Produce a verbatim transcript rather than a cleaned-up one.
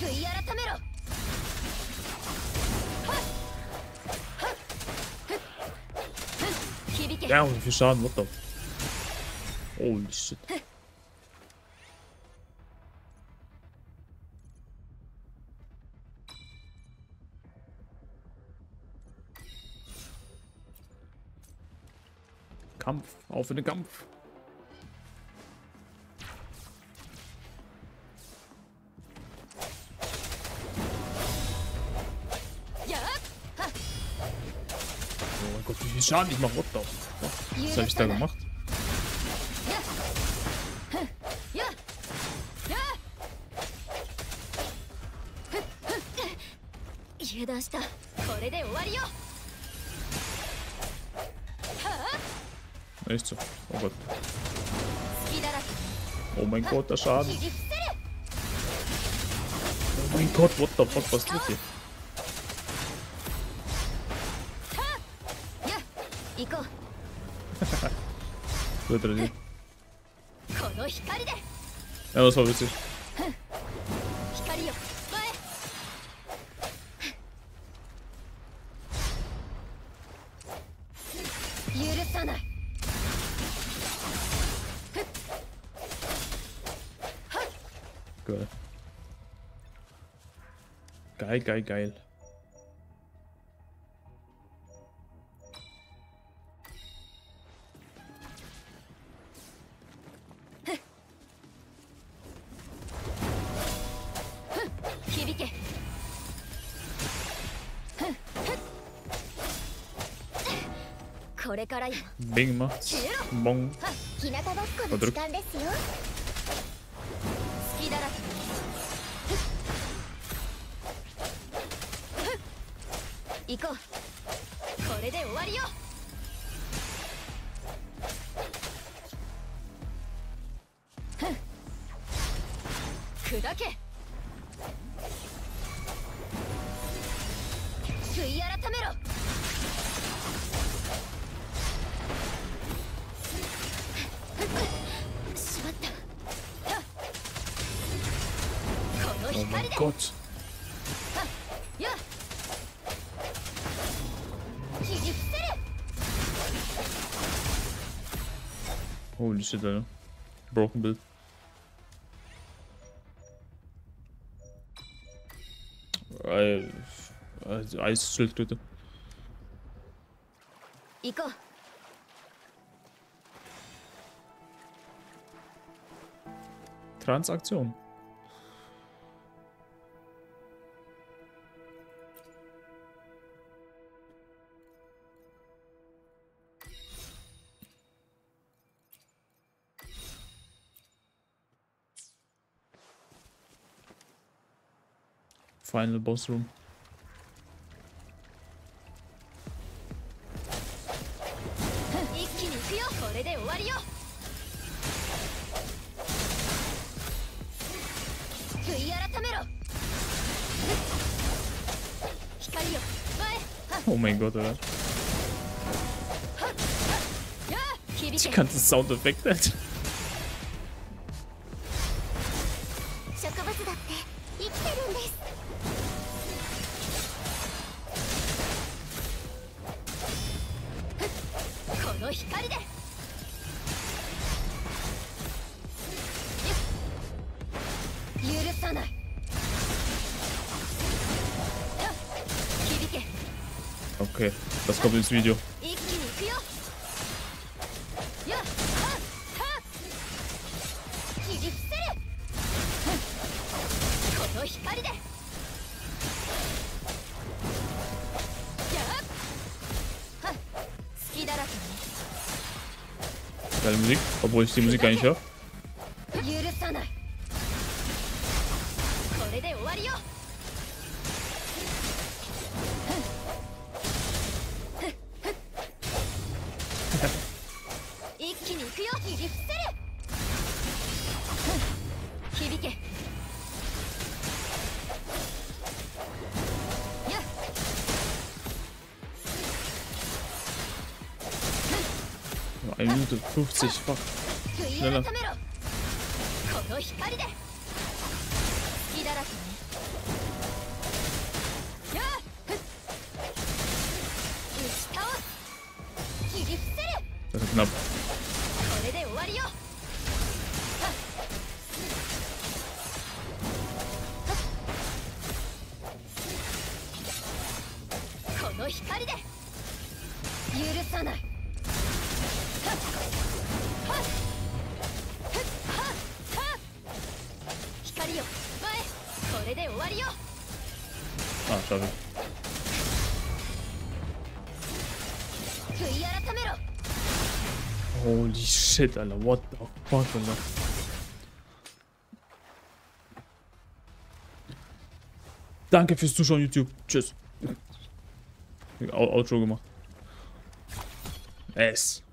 Ja, wie viel Schaden, what the? Holy shit. Kampf, auf in den Kampf. Oh mein Gott, wie viel Schaden ich mache, what the? Was habe ich da gemacht? Echt so. Oh Gott. Oh mein Gott, der Schaden. Oh mein Gott, what the fuck, was tut hier? Wird er nicht. Ja, das war witzig. Geil. Geil, geil, geil. Bing macht's. Bong. Verdrückt. Oh mein Gott. Holy shit, Alter. Broken Bild. Eisschildkröte. Transaktion. Final Boss Room. Oh mein Gott, Alter. Ich kann das Soundeffekt nicht. Okay, das kommt ins Video. Geile Musik, obwohl ich die Musik gar nicht höre. eine Minute fünfzig, fuck. Schneller. knapp. これで終わりよ。この光で許さない。光よ前、これで終わりよ。 Ah, schade. 悔い改めろ。 Holy shit, Alter. What the fuck, Alter. Danke fürs Zuschauen, YouTube. Tschüss. Outro gemacht. S.